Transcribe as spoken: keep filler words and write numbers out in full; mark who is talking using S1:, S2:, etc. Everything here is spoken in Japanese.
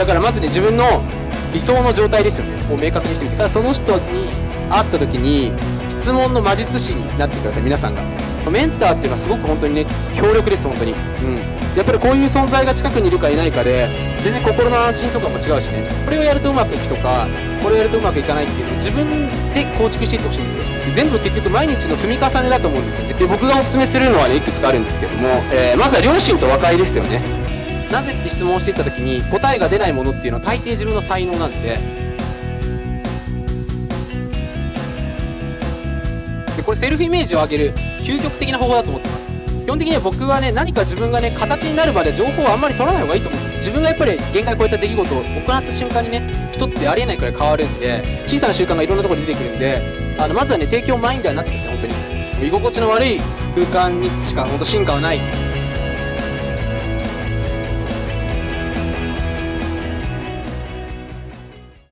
S1: だからまずね、自分の理想の状態ですよねを明確にしてみて、ただその人に会った時に質問の魔術師になってください、皆さんが。メンターっていうのはすごく本当にね、強力です、本当に。うん。やっぱりこういう存在が近くにいるかいないかで、全然心の安心とかも違うしね、これをやるとうまくいくとか、これをやるとうまくいかないっていうのを自分で構築していってほしいんですよ。で全部結局毎日の積み重ねだと思うんですよね。で、僕がお勧めするのはね、いくつかあるんですけども、えー、まずは両親と和解ですよね。なぜって質問をしていった時に答えが出ないものっていうのは大抵自分の才能なんで、でこれセルフイメージを上げる究極的な方法だと思ってます。基本的には僕はね、何か自分がね、形になるまで情報をあんまり取らない方がいいと思う。自分がやっぱり限界を超えた出来事を行った瞬間にね、人ってありえないくらい変わるんで、小さな習慣がいろんなところに出てくるんで、あのまずはね、提供マインダーになってですね、本当に居心地の悪い空間にしか本当進化はない。